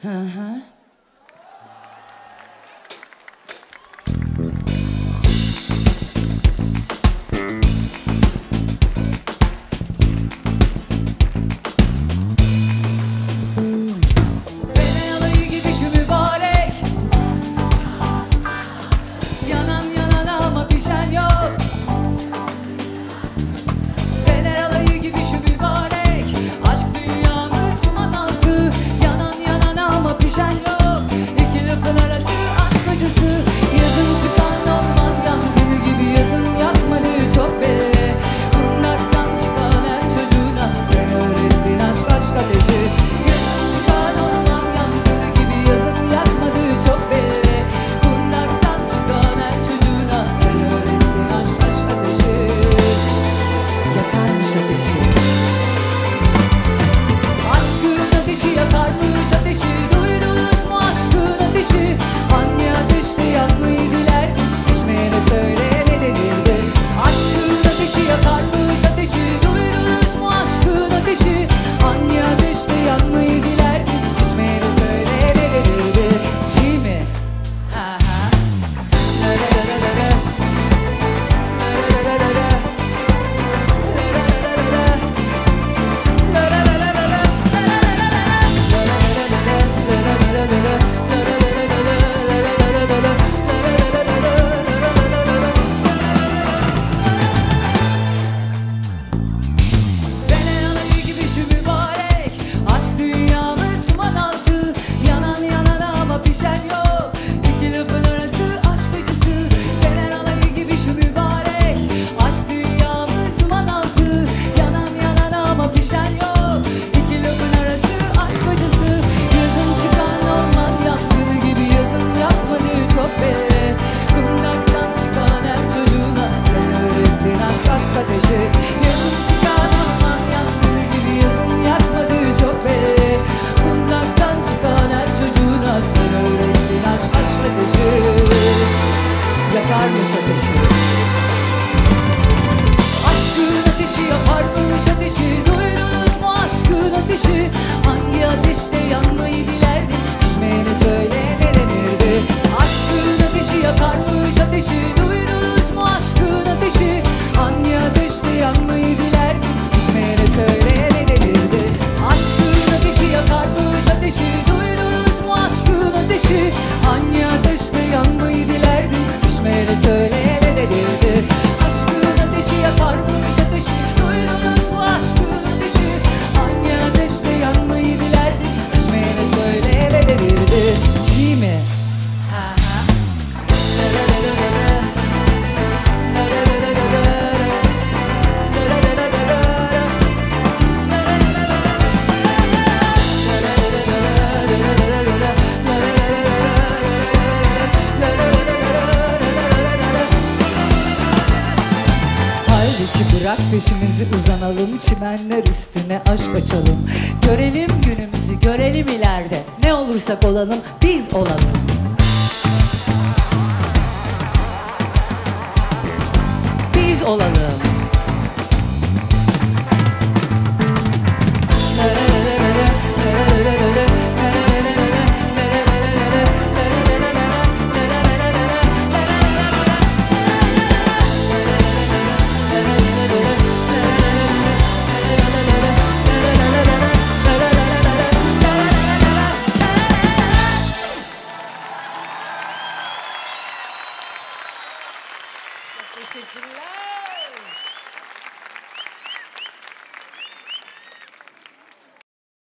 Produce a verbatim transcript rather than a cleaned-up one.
Hı hı. Yakarmış ateşi. Aşkın ateşi yakarmış ateşi. Duydunuz mu aşkın ateşi? Hangi ateşte yanmayı dilerdin? Pişmeyeni söyle ne denirdi? Aşkın ateşi yakarmış ateşi. Duydunuz mu aşkın ateşi? Hangi ateşte yanmayı dilerdin? Pişmeyeni söyle ne denirdi? Aşkın ateşi yakarmış ateşi. Duydunuz mu aşkın ateşi? Hangi ateşte yanmayı dilerdin? Pişmeyeni söyle ne denirdi? Aşkın ateşi yakarmış ateşi. Duydunuz mu aşkın ateşi? Hangi ateşte yanmayı dilerdin? Pişmeyeni söyle ne denirdi? Çiğ mi? Ha ha. Bırak peşimizi uzanalım, çimenler üstüne aşk açalım. Görelim günümüzü, görelim ileride. Ne olursak olalım, biz olalım. Biz olalım. Teşekkürler.